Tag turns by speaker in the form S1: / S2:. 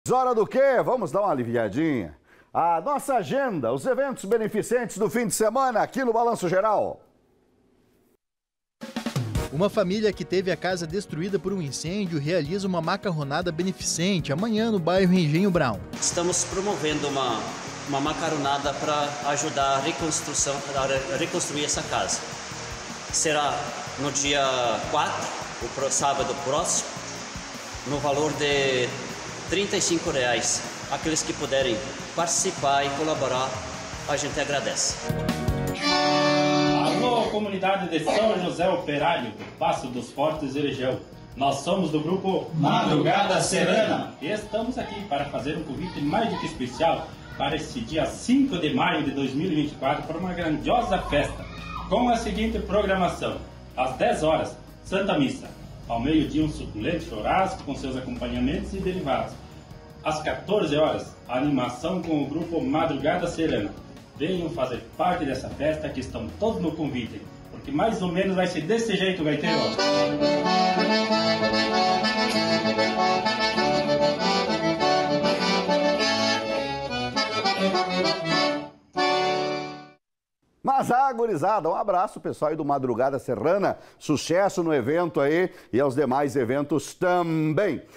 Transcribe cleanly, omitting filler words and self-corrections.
S1: Hora do quê? Vamos dar uma aliviadinha. A nossa agenda, os eventos beneficentes do fim de semana aqui no Balanço Geral.
S2: Uma família que teve a casa destruída por um incêndio realiza uma macarronada beneficente amanhã no bairro Engenho Brown.
S3: Estamos promovendo uma macarronada para ajudar a reconstruir essa casa. Será no dia 4, o sábado próximo, no valor de R$35. Aqueles que puderem participar e colaborar, a gente agradece.
S4: Alô, comunidade de São José Operário, do Passo dos Fortes e região. Nós somos do grupo Madrugada Serrana e estamos aqui para fazer um convite mais do que especial para este dia 5 de maio de 2024 para uma grandiosa festa com a seguinte programação: às 10 horas, Santa Missa; ao meio-dia, um suculento churrasco com seus acompanhamentos e derivados; às 14 horas, a animação com o grupo Madrugada Serrana. Venham fazer parte dessa festa, que estão todos no convite, porque mais ou menos vai ser desse jeito, gaiteiro.
S1: Mas gurizada, um abraço pessoal aí do Madrugada Serrana, sucesso no evento aí e aos demais eventos também.